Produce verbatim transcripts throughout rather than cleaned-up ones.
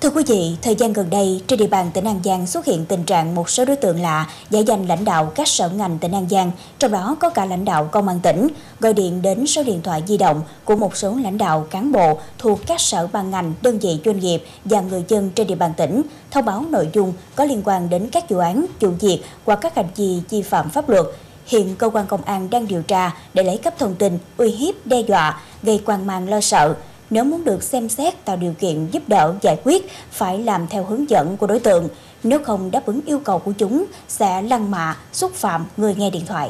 Thưa quý vị, thời gian gần đây, trên địa bàn tỉnh An Giang xuất hiện tình trạng một số đối tượng lạ giả danh lãnh đạo các sở ngành tỉnh An Giang, trong đó có cả lãnh đạo công an tỉnh, gọi điện đến số điện thoại di động của một số lãnh đạo cán bộ thuộc các sở ban ngành, đơn vị doanh nghiệp và người dân trên địa bàn tỉnh, thông báo nội dung có liên quan đến các vụ án, vụ việc hoặc các hành vi vi phạm pháp luật. Hiện cơ quan công an đang điều tra để lấy cắp thông tin, uy hiếp, đe dọa, gây hoang mang lo sợ. Nếu muốn được xem xét tạo điều kiện giúp đỡ giải quyết, phải làm theo hướng dẫn của đối tượng. Nếu không đáp ứng yêu cầu của chúng, sẽ lăng mạ, xúc phạm người nghe điện thoại.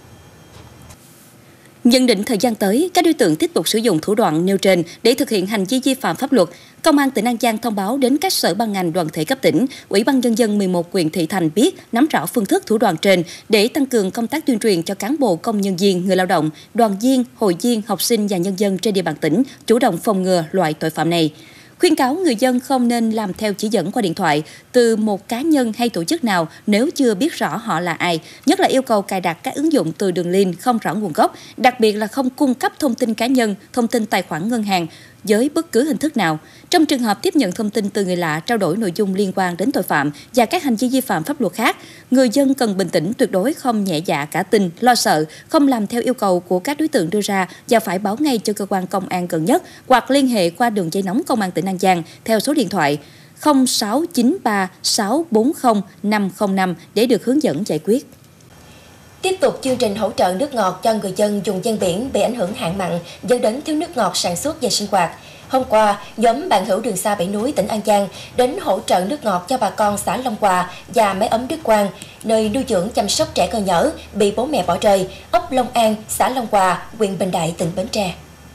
Nhận định thời gian tới, các đối tượng tiếp tục sử dụng thủ đoạn nêu trên để thực hiện hành vi vi phạm pháp luật. Công an tỉnh An Giang thông báo đến các sở ban ngành đoàn thể cấp tỉnh, Ủy ban nhân dân mười một huyện thị thành biết nắm rõ phương thức thủ đoạn trên để tăng cường công tác tuyên truyền cho cán bộ, công nhân viên, người lao động, đoàn viên, hội viên, học sinh và nhân dân trên địa bàn tỉnh chủ động phòng ngừa loại tội phạm này. Khuyên cáo người dân không nên làm theo chỉ dẫn qua điện thoại từ một cá nhân hay tổ chức nào nếu chưa biết rõ họ là ai, nhất là yêu cầu cài đặt các ứng dụng từ đường link không rõ nguồn gốc, đặc biệt là không cung cấp thông tin cá nhân, thông tin tài khoản ngân hàng với bất cứ hình thức nào. Trong trường hợp tiếp nhận thông tin từ người lạ trao đổi nội dung liên quan đến tội phạm và các hành vi vi phạm pháp luật khác, người dân cần bình tĩnh, tuyệt đối không nhẹ dạ cả tin, lo sợ, không làm theo yêu cầu của các đối tượng đưa ra và phải báo ngay cho cơ quan công an gần nhất hoặc liên hệ qua đường dây nóng Công an tỉnh An Giang theo số điện thoại không sáu chín ba sáu bốn không năm không năm để được hướng dẫn giải quyết. Tiếp tục chương trình hỗ trợ nước ngọt cho người dân vùng ven biển bị ảnh hưởng hạn mặn dẫn đến thiếu nước ngọt sản xuất và sinh hoạt. Hôm qua, nhóm bạn hữu đường xa Bảy Núi tỉnh An Giang đến hỗ trợ nước ngọt cho bà con xã Long Hòa và máy ấm Đức Quang, nơi nuôi dưỡng chăm sóc trẻ cơ nhở bị bố mẹ bỏ rơi, ấp Long An, xã Long Hòa, huyện Bình Đại, tỉnh Bến Tre.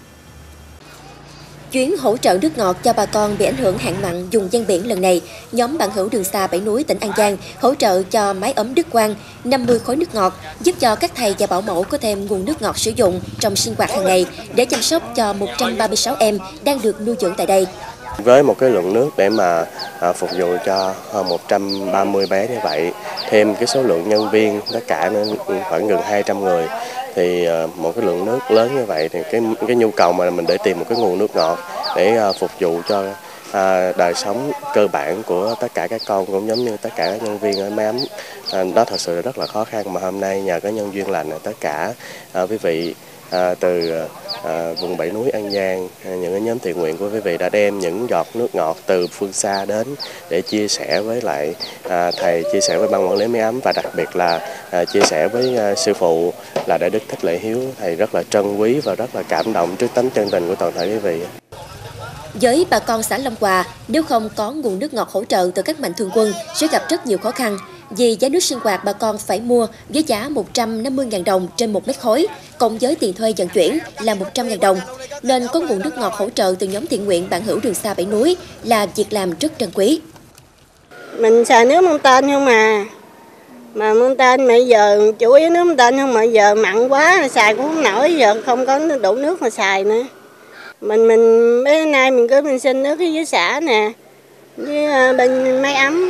Chuyến hỗ trợ nước ngọt cho bà con bị ảnh hưởng hạn mặn vùng ven biển lần này, nhóm bạn hữu đường xa Bảy Núi tỉnh An Giang hỗ trợ cho máy ấm Đức Quang năm mươi khối nước ngọt, giúp cho các thầy và bảo mẫu có thêm nguồn nước ngọt sử dụng trong sinh hoạt hàng ngày để chăm sóc cho một trăm ba mươi sáu em đang được nuôi dưỡng tại đây. Với một cái lượng nước để mà à, phục vụ cho hơn một trăm ba mươi bé như vậy, thêm cái số lượng nhân viên tất cả nữa khoảng gần hai trăm người, thì một cái lượng nước lớn như vậy thì cái cái nhu cầu mà mình để tìm một cái nguồn nước ngọt để à, phục vụ cho à, đời sống cơ bản của tất cả các con cũng giống như tất cả các nhân viên ở máy ấm, à, đó thật sự là rất là khó khăn, mà hôm nay nhờ có nhân duyên lành tất cả à, quý vị à, từ à, vùng Bảy Núi An Giang, những cái nhóm thiện nguyện của quý vị đã đem những giọt nước ngọt từ phương xa đến để chia sẻ với lại à, thầy, chia sẻ với ban quản lý máy ấm và đặc biệt là à, chia sẻ với à, sư phụ là Đại Đức Thích Lệ Hiếu. Thầy rất là trân quý và rất là cảm động trước tấm chân tình của toàn thể quý vị. Với bà con xã Long Hòa, nếu không có nguồn nước ngọt hỗ trợ từ các mạnh thường quân sẽ gặp rất nhiều khó khăn. Vì giá nước sinh hoạt bà con phải mua với giá một trăm năm mươi nghìn đồng trên một mét khối, cộng với tiền thuê vận chuyển là một trăm nghìn đồng. Nên có nguồn nước ngọt hỗ trợ từ nhóm thiện nguyện bạn hữu đường xa Bảy Núi là việc làm rất trân quý. Mình xài nước mông tên không mà. Mà mông tên mà giờ chủ yếu nước mông tên không mà giờ mặn quá, xài cũng không nổi, giờ không có đủ nước mà xài nữa. Mình mình mấy nay mình cứ mình xin nước với xã nè, với bên máy ấm.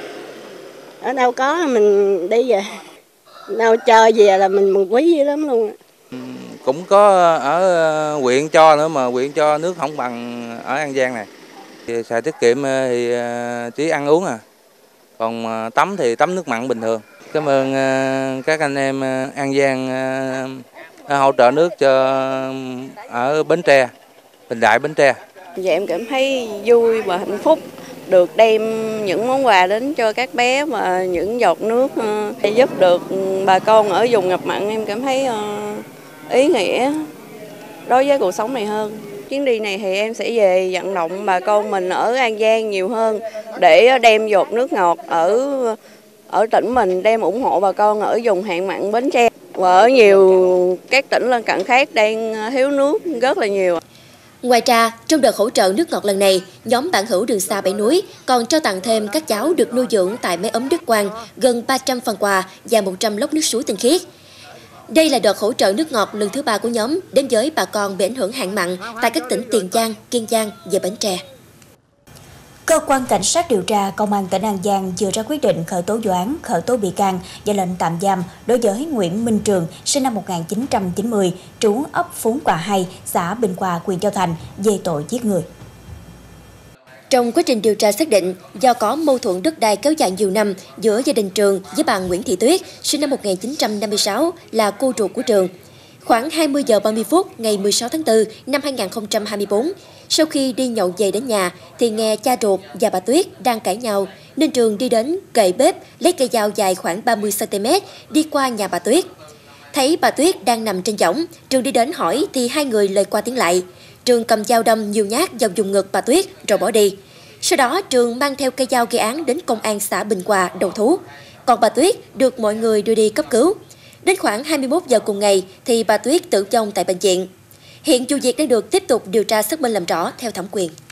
Ở đâu có mình đi về, đâu chơi về là mình mừng quý dữ lắm luôn. Cũng có ở huyện cho nữa mà huyện cho nước không bằng ở An Giang này. Thì xài tiết kiệm thì chỉ ăn uống à, còn tắm thì tắm nước mặn bình thường. Cảm ơn các anh em An Giang hỗ trợ nước cho ở Bến Tre, Bình Đại, Bến Tre. Dạ em cảm thấy vui và hạnh phúc được đem những món quà đến cho các bé và những giọt nước để giúp được bà con ở vùng ngập mặn, em cảm thấy ý nghĩa đối với cuộc sống này hơn. Chuyến đi này thì em sẽ về vận động bà con mình ở An Giang nhiều hơn để đem giọt nước ngọt ở ở tỉnh mình, đem ủng hộ bà con ở vùng hạn mặn Bến Tre và ở nhiều các tỉnh lân cận khác đang thiếu nước rất là nhiều. Ngoài ra, trong đợt hỗ trợ nước ngọt lần này, nhóm bạn hữu đường xa Bảy Núi còn trao tặng thêm các cháu được nuôi dưỡng tại máy ấm Đức Quang gần ba trăm phần quà và một trăm lốc nước suối tinh khiết. Đây là đợt hỗ trợ nước ngọt lần thứ ba của nhóm đến với bà con bị ảnh hưởng hạn mặn tại các tỉnh Tiền Giang, Kiên Giang và Bến Tre. Cơ quan Cảnh sát điều tra Công an tỉnh An Giang vừa ra quyết định khởi tố vụ án, khởi tố bị can và lệnh tạm giam đối với Nguyễn Minh Trường, sinh năm một nghìn chín trăm chín mươi, trú ấp Phú Quả hai, xã Bình Hòa, huyện Châu Thành, về tội giết người. Trong quá trình điều tra xác định, do có mâu thuẫn đất đai kéo dài nhiều năm giữa gia đình Trường với bà Nguyễn Thị Tuyết, sinh năm một nghìn chín trăm năm mươi sáu, là cô ruột của Trường. Khoảng hai mươi giờ ba mươi phút ngày mười sáu tháng tư năm hai nghìn không trăm hai mươi tư, sau khi đi nhậu về đến nhà thì nghe cha ruột và bà Tuyết đang cãi nhau, nên Trường đi đến kệ bếp lấy cây dao dài khoảng ba mươi xăng ti mét đi qua nhà bà Tuyết. Thấy bà Tuyết đang nằm trên võng, Trường đi đến hỏi thì hai người lời qua tiếng lại. Trường cầm dao đâm nhiều nhát vào vùng ngực bà Tuyết rồi bỏ đi. Sau đó Trường mang theo cây dao gây án đến công an xã Bình Hòa đầu thú. Còn bà Tuyết được mọi người đưa đi cấp cứu. Đến khoảng hai mươi mốt giờ cùng ngày thì bà Tuyết tử vong tại bệnh viện. Hiện vụ việc đang được tiếp tục điều tra xác minh làm rõ theo thẩm quyền.